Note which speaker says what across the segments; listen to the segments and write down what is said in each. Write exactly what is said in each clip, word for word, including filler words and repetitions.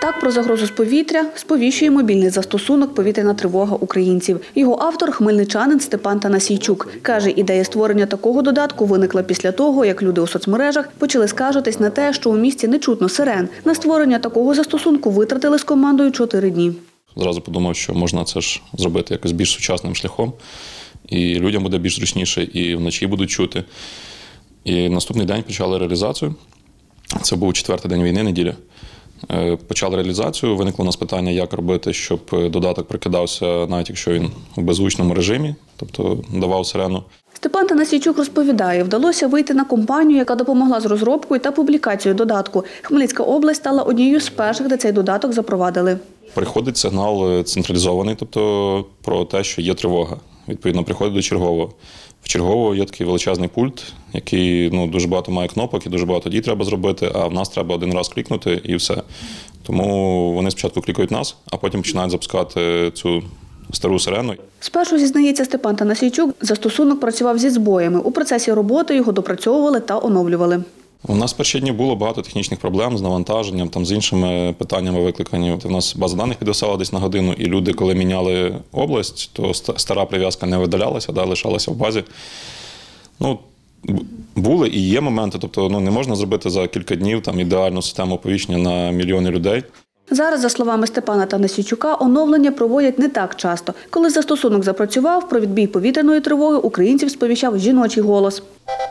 Speaker 1: Так про загрозу з повітря сповіщує мобільний застосунок «Повітряна тривога українців». Його автор – хмельничанин Степан Танасійчук. Каже, ідея створення такого додатку виникла після того, як люди у соцмережах почали скаржитись на те, що у місті не чутно сирен. На створення такого застосунку витратили з командою чотири дні.
Speaker 2: Зразу подумав, що можна це ж зробити якось більш сучасним шляхом. І людям буде більш зручніше, і вночі будуть чути. І наступний день почали реалізацію. Це був четвертий день війни, неділя. Почали реалізацію, виникло у нас питання, як робити, щоб додаток прикидався, навіть якщо він у беззвучному режимі, тобто давав сирену.
Speaker 1: Степан Танасійчук розповідає, вдалося вийти на компанію, яка допомогла з розробкою та публікацією додатку. Хмельницька область стала однією з перших, де цей додаток запровадили.
Speaker 2: Приходить сигнал централізований, тобто про те, що є тривога. Відповідно, приходить до чергового. В чергового є такий величезний пульт, який ну, дуже багато має кнопок і дуже багато дій треба зробити, а в нас треба один раз клікнути і все. Тому вони спочатку клікають нас, а потім починають запускати цю стару сирену.
Speaker 1: Спершу, зізнається Степан Танасійчук, застосунок працював зі збоями. У процесі роботи його допрацьовували та оновлювали.
Speaker 2: У нас в перші дні було багато технічних проблем з навантаженням, там, з іншими питаннями викликані. У нас база даних підвисала десь на годину, і люди, коли міняли область, то стара прив'язка не видалялася, да, лишалася в базі. Ну, були і є моменти, тобто ну, не можна зробити за кілька днів там, ідеальну систему оповіщення на мільйони людей.
Speaker 1: Зараз, за словами Степана Танасійчука, оновлення проводять не так часто. Коли застосунок запрацював, про відбій повітряної тривоги українців сповіщав жіночий голос.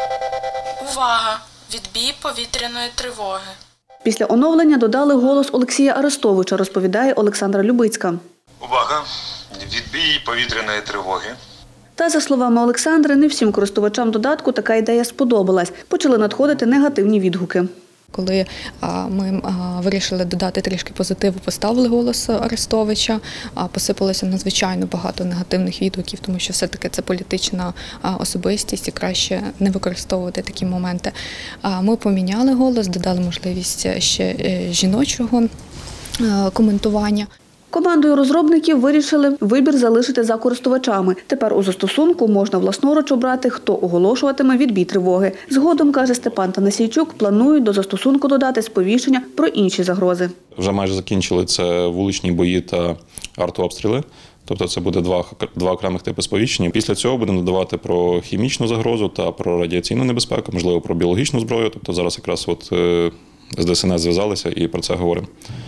Speaker 3: Увага! Відбій повітряної тривоги.
Speaker 1: Після оновлення додали голос Олексія Арестовича, розповідає Олександра Любицька.
Speaker 4: Увага! Відбій повітряної тривоги.
Speaker 1: Та, за словами Олександри, не всім користувачам додатку така ідея сподобалась. Почали надходити негативні відгуки.
Speaker 5: Коли ми вирішили додати трішки позитиву, поставили голос Арестовича, посипалося надзвичайно багато негативних відгуків, тому що все-таки це політична особистість і краще не використовувати такі моменти. Ми поміняли голос, додали можливість ще жіночого коментування.
Speaker 1: Командою розробників вирішили вибір залишити за користувачами. Тепер у застосунку можна власноруч обрати, хто оголошуватиме відбій тривоги. Згодом, каже Степан Танасійчук, планують до застосунку додати сповіщення про інші загрози.
Speaker 2: Вже майже закінчили це вуличні бої та артобстріли. Тобто це буде два, два окремих типи сповіщення. Після цього будемо додавати про хімічну загрозу та про радіаційну небезпеку, можливо, про біологічну зброю. Тобто зараз якраз от з Де Ес Ен Ес зв'язалися і про це говоримо.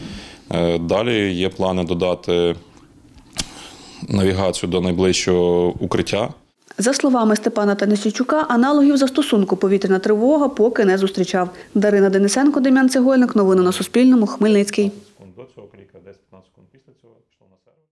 Speaker 2: Далі є плани додати навігацію до найближчого укриття.
Speaker 1: За словами Степана Танасійчука, аналогів застосунку «Повітряна тривога» поки не зустрічав. Дарина Денисенко, Дем'ян Цегольник. Новини на Суспільному. Хмельницький.